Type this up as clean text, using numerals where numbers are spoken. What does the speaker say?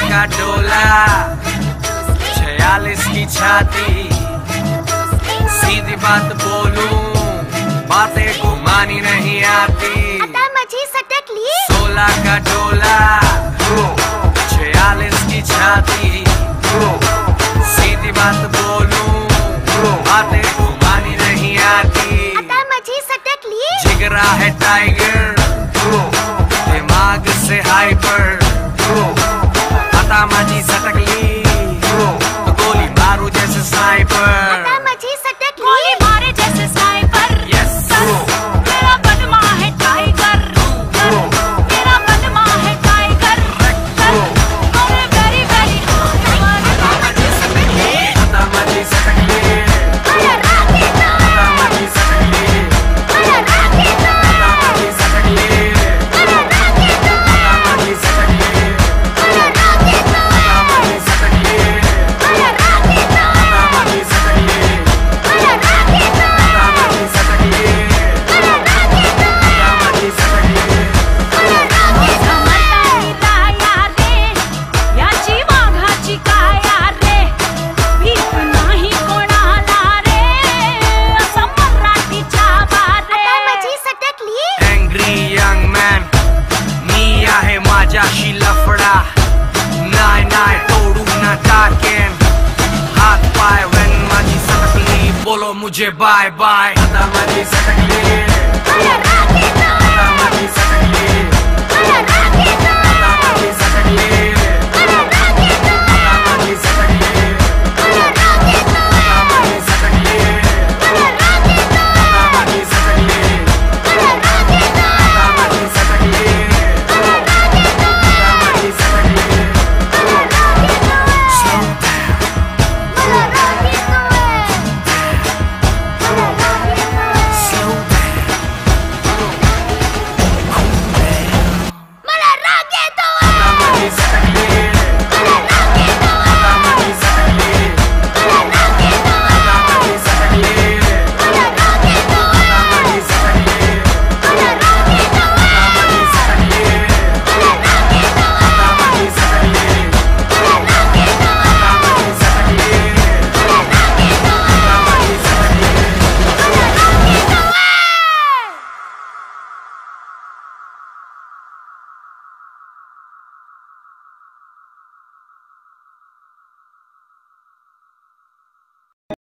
का डोला 46 की छाती, सीधी बात बोलूं बातें घुमानी नहीं आती। 16 का डोला 46 की छाती, सीधी बात बोलूं बातें घुमानी नहीं आती। जिगरा है टाइगर, दिमाग से हाइपर, आता माझी सटकली तो गोली मारू जैसे स्नाइपर। गोली मारे जैसे स्नाइपर। Yes. मेरा बदमा है टाइगर, मेरा बदमा है टाइगर। अरे वेरी वेरी आता माझी सटकली, आता माझी सटकली, आता माझी सटकली, आता माझी सटकली, आता माझी सटकली, आता माझी सटकली। याची वाघाची काया रे, भीक नाही कोणाला रे, असं मराठीच्या बारे। Angry young man, मी आहे माझ्याशी लफडा, नाय नाय तोडू ना टाकेन हात पाय when माझी सटकली, बोलो मुझे बाय बाय। आता माझी सटकली,